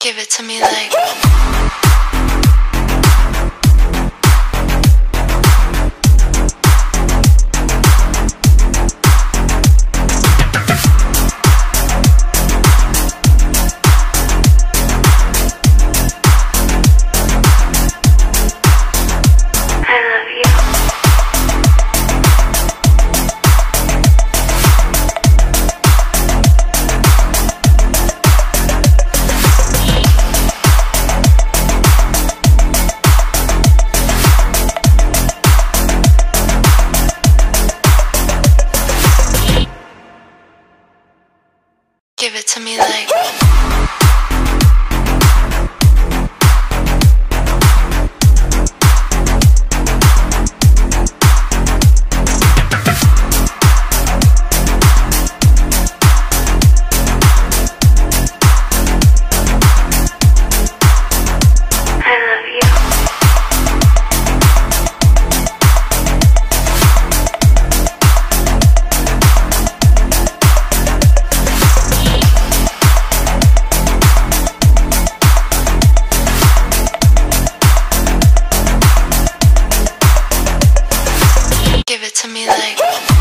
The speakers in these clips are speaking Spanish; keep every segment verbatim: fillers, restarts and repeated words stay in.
Give it to me like Give it to me like Give it to me like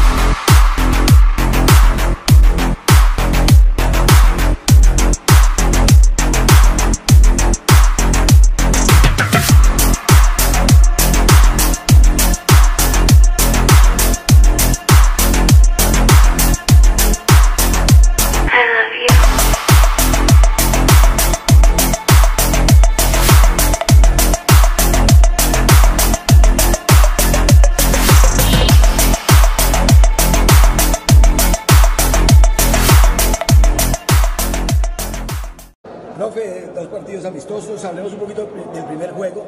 Profe, dos partidos amistosos, hablemos un poquito del primer juego.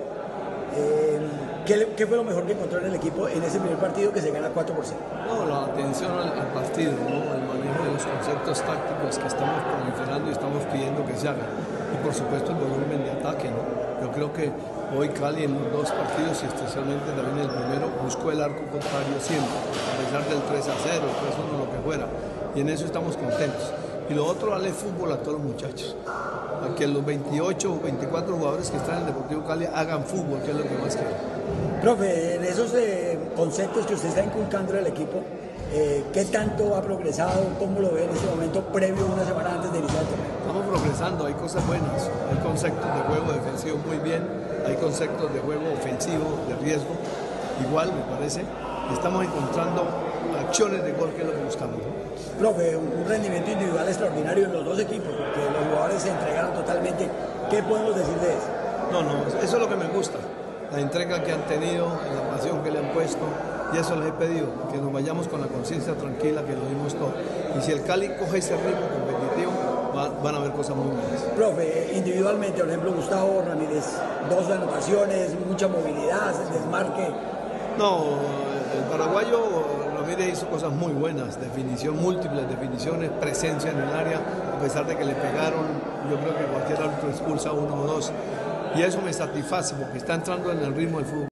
Eh, ¿qué, ¿Qué fue lo mejor que encontró en el equipo en ese primer partido que se gana cuatro por cero? No, la atención al, al partido, ¿no? El manejo de los conceptos tácticos que estamos proliferando y estamos pidiendo que se hagan. Y por supuesto el volumen de ataque, ¿no? Yo creo que hoy Cali en los dos partidos y especialmente también el primero buscó el arco contrario siempre, a pesar del tres a cero, el tres a uno, lo que fuera. Y en eso estamos contentos. Y lo otro, darle fútbol a todos los muchachos. A que los veintiocho o veinticuatro jugadores que están en el Deportivo Cali hagan fútbol, que es lo que más quieren. Profe, en esos eh, conceptos que usted está inculcando del equipo, eh, ¿qué tanto ha progresado? ¿Cómo lo ve en este momento previo, una semana antes de iniciar el torneo? Estamos progresando, hay cosas buenas, hay conceptos de juego defensivo muy bien, hay conceptos de juego ofensivo, de riesgo, igual me parece. Estamos encontrando acciones de gol que es lo que buscamos, ¿no? Profe, un rendimiento individual extraordinario en los dos equipos, porque los jugadores se entregaron totalmente. ¿Qué podemos decir de eso? No, no, eso es lo que me gusta, la entrega que han tenido, la pasión que le han puesto, y eso les he pedido, que nos vayamos con la conciencia tranquila, que lo dimos todo. Y si el Cali coge ese ritmo competitivo, va, van a haber cosas muy buenas. Profe, individualmente, por ejemplo, Gustavo Ramírez, dos anotaciones, mucha movilidad, desmarque. No, el paraguayo Ramírez hizo cosas muy buenas, definición, múltiples definiciones, presencia en el área, a pesar de que le pegaron, yo creo que cualquier árbitro expulsa uno o dos, y eso me satisface porque está entrando en el ritmo del fútbol.